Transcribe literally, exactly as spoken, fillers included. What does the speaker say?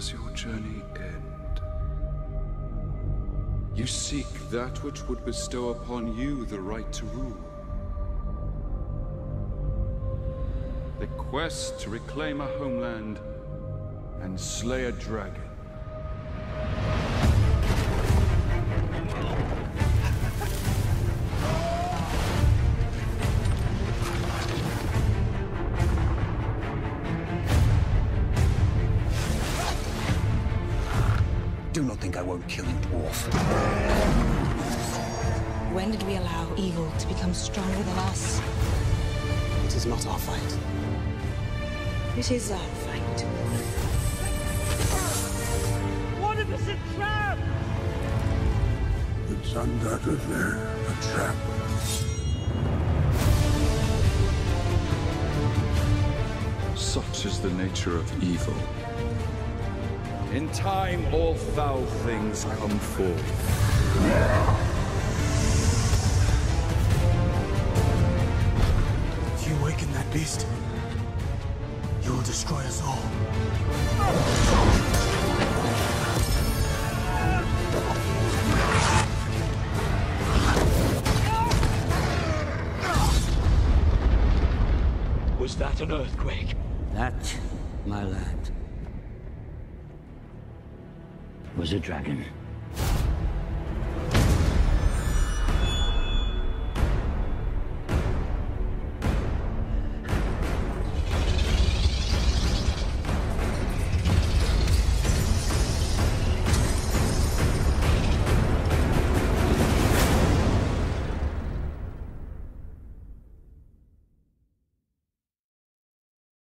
does your journey end? You seek that which would bestow upon you the right to rule. The quest to reclaim a homeland and slay a dragon. Do not think I won't kill you, dwarf. When did we allow evil to become stronger than us? It is not our fight. It is our fight. What if it's a trap? It's undoubtedly a trap. Such is the nature of evil. In time, all foul things come forth. If you awaken that beast, you will destroy us all. Was that an earthquake? That, my lad, was a dragon.